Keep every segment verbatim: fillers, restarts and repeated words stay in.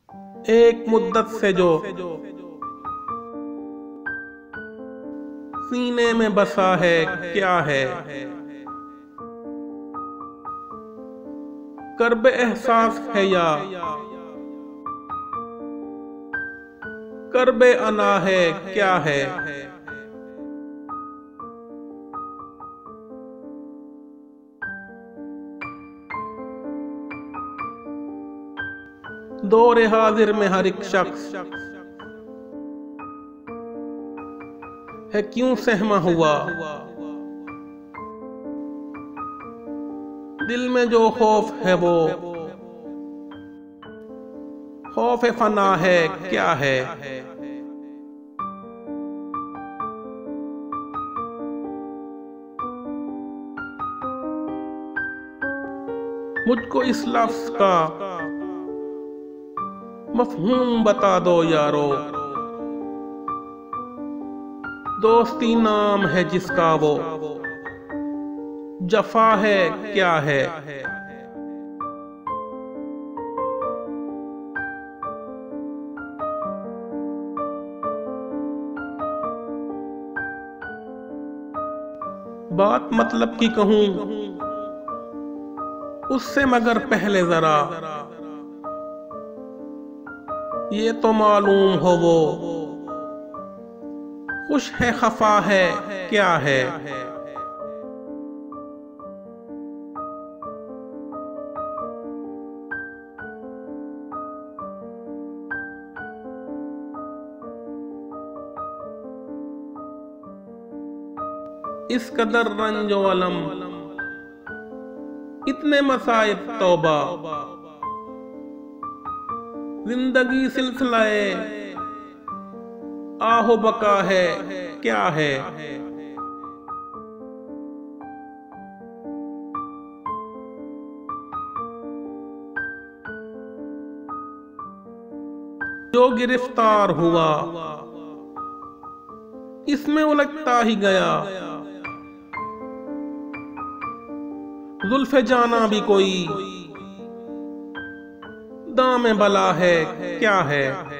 एक मुद्दत से जो सीने में बसा है क्या है, कर्ब एहसास है या कर्ब अना है क्या है। दौरे हाजिर में हर एक शख्स है क्यों सहमा हुआ, दिल में जो खौफ है वो खौफ फना है क्या है। मुझको इस लफ्ज़ का मफ़हूम बता दो यारो, दोस्ती नाम है जिसका वो जफा है क्या है। बात मतलब की कहूं उससे मगर पहले जरा ये तो मालूम हो वो खुश है खफा है क्या है। इस कदर रंजो अलम इतने मसाइब तौबा, जिंदगी सिलसिलाए आहो बका है क्या है। जो गिरफ्तार हुआ इसमें उलझता ही गया, जुल्फ़े जाना भी कोई दाम बला है क्या है।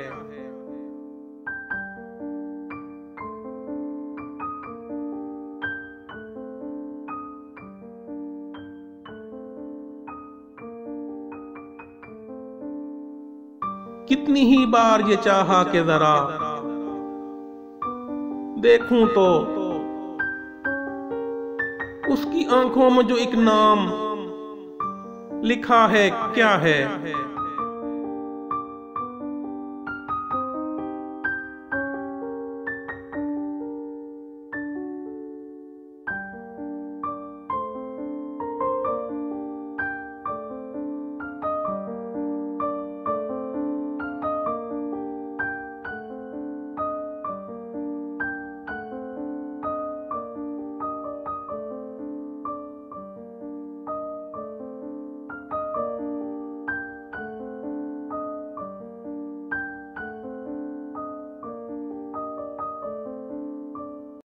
कितनी ही बार ये चाहा कि जरा देखूं तो उसकी आंखों में जो एक नाम लिखा है क्या है।